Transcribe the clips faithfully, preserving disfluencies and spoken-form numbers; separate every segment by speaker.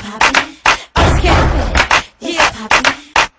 Speaker 1: poppin'. It's poppin'. It's poppin'.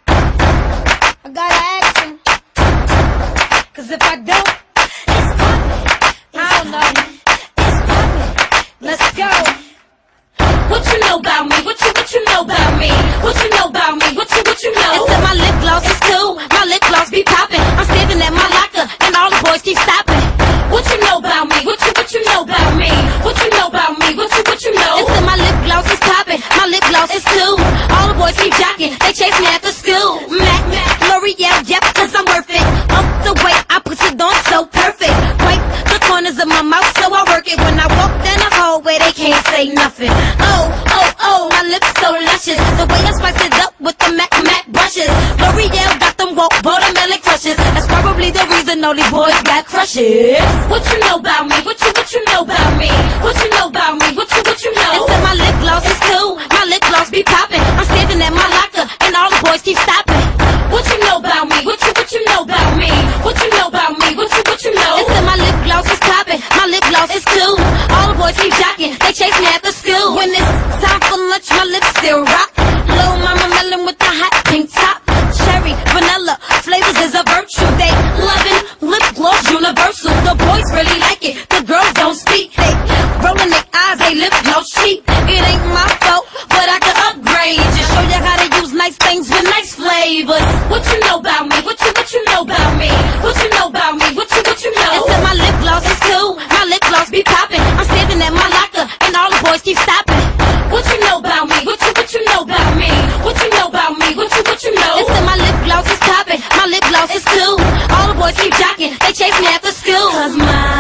Speaker 1: I gotta ask him, cause if I don't, it's poppin'. I don't know. It's poppin'. Let's go.
Speaker 2: What you know about me? What you what you know about me? What you know about me? What you what you know?
Speaker 1: It's that my lip gloss is cool. My lip gloss be poppin'. I'm standing at my locker and all the boys keep stopping.
Speaker 2: What you know about me? What you what you know about me? What you know about me? What you what you know?
Speaker 1: It's that my lip gloss is poppin'. My lip gloss is cool. All the boys keep jockin'. They chase me after school. Mac, Mac, L'Oreal, yep, cause I'm worth it. Up the way I put it on so perfect. Wipe the corners of my mouth so I work it. When I walk down the hallway they can't say nothing. Oh, oh, oh, my lips so luscious. The way I spice it up with the Mac, Mac brushes. L'Oreal got them woke watermelon crushes. That's probably the reason all these boys got crushes.
Speaker 2: What you know about me? What you what you know about me? What you know about me? What you what you know?
Speaker 1: It's that my lip gloss is cool. My lip gloss be poppin'. I'm standing at my locker and all the boys keep stopping.
Speaker 2: What you know about me? What you what you know about me? What you know about me? What you what you know?
Speaker 1: It's that my lip gloss is poppin'. My lip gloss is cool. All the boys keep jockin'. They chase me after school. When it's time for lunch, my lips still rock. Little mama melon with the hot pink top. Cherry, vanilla, flavors is a virtue. They lovin' lip gloss universal. The boys really like it. The girls don't speak. They rollin' their eyes. They lip gloss cheap. It ain't my fault, but I can upgrade. Just show you how to use nice things with nice flavors.
Speaker 2: What you know about me? What you what you know about me? What you know about me? What you what you know?
Speaker 1: It's that my lip gloss is cool. My lip gloss be poppin'. I'm standing at my locker and all the boys keep stopping.
Speaker 2: What you know about me? What you what you know about me? What you know about me? What you what you know?
Speaker 1: It's that my lip gloss is poppin'. My lip gloss is cool. All the boys keep jockin'. They chase me after school.
Speaker 2: Cause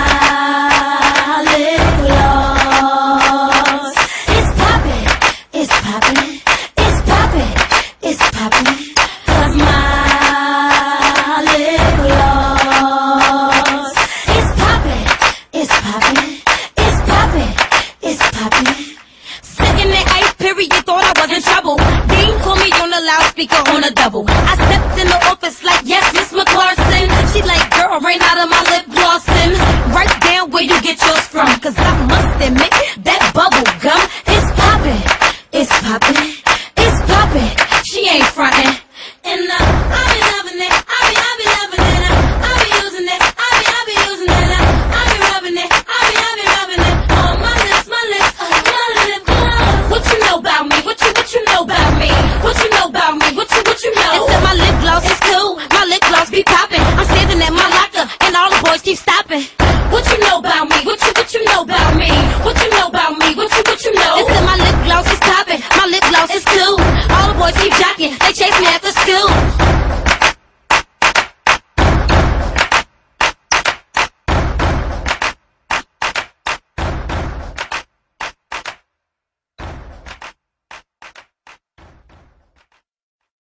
Speaker 2: my lip gloss
Speaker 1: is poppin'. It's poppin'. It's poppin'. It's poppin'.
Speaker 2: Cause my lip gloss
Speaker 1: is poppin'. It's poppin'. It's poppin'. It's poppin'. Second and eighth period, thought I was in trouble. Dean called me on the loudspeaker on a double. I stepped in the office like, yes, Miss McClarson. She like, girl, rain out of my lip glossin'. Write down where you get yours from, cause I must admit that bubble gum is poppin'. It's poppin'. It's poppin'. She ain't frontin'.
Speaker 2: And uh, I be loving it. I be I be loving it. uh, I be using it. I be I be using it. uh, I be rubbing it. I be I be rubbing it. On my lips, my lips, uh, my lip gloss. What you know about me? What you what you know about me? What you know about me? What you what you know?
Speaker 1: It's that my lip gloss is cool. My lip gloss be poppin'. I'm standing at my locker and all the boys keep stopping.
Speaker 2: What you know about me? What you what you know about me? What you know about me? What you what you know?
Speaker 1: It's that my lip gloss is poppin'. My lip gloss is cool. All the boys keep jockin'. They chase me after